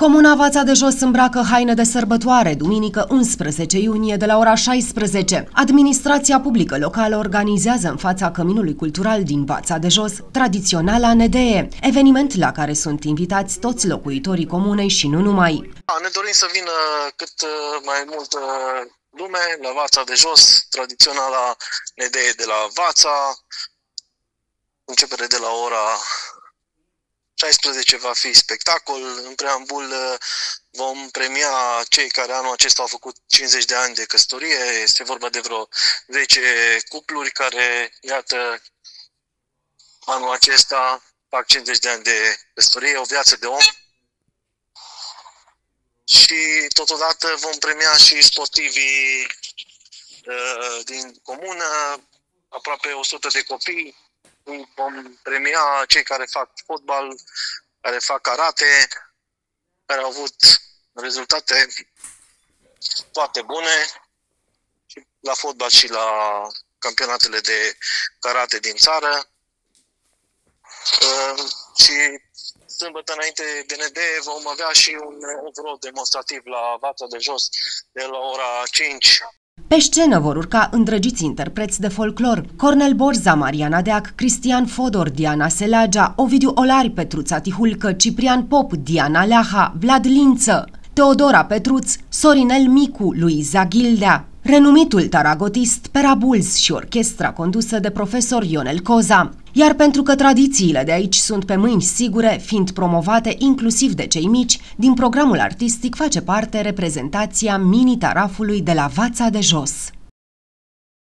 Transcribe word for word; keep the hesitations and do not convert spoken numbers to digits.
Comuna Vața de Jos îmbracă haine de sărbătoare, duminică unsprezece iunie de la ora șaisprezece. Administrația publică locală organizează în fața Căminului Cultural din Vața de Jos tradiționala Nedee, eveniment la care sunt invitați toți locuitorii comunei și nu numai. Ne dorim să vină cât mai multă lume la Vața de Jos, tradiționala Nedee de la Vața. Începere de la ora șaisprezece va fi spectacol. În preambul vom premia cei care anul acesta au făcut cincizeci de ani de căsătorie. Este vorba de vreo zece cupluri care, iată, anul acesta fac cincizeci de ani de căsătorie, o viață de om. Și totodată vom premia și sportivii uh, din comună, aproape o sută de copii. Vom premia cei care fac fotbal, care fac karate, care au avut rezultate foarte bune și la fotbal și la campionatele de karate din țară. Uh, și sâmbătă înainte de Nedee vom avea și un overall demonstrativ la Vața de Jos de la ora cinci. Pe scenă vor urca îndrăgiți interpreți de folclor: Cornel Borza, Mariana Deac, Cristian Fodor, Diana Selagea, Ovidiu Olari, Petruța Tihulcă, Ciprian Pop, Diana Leaha, Vlad Lință, Teodora Petruț, Sorinel Micu, Luiza Ghildea, renumitul taragotist Pera Bulls și orchestra condusă de profesor Ionel Coza. Iar pentru că tradițiile de aici sunt pe mâini sigure, fiind promovate inclusiv de cei mici, din programul artistic face parte reprezentația mini-tarafului de la Vața de Jos.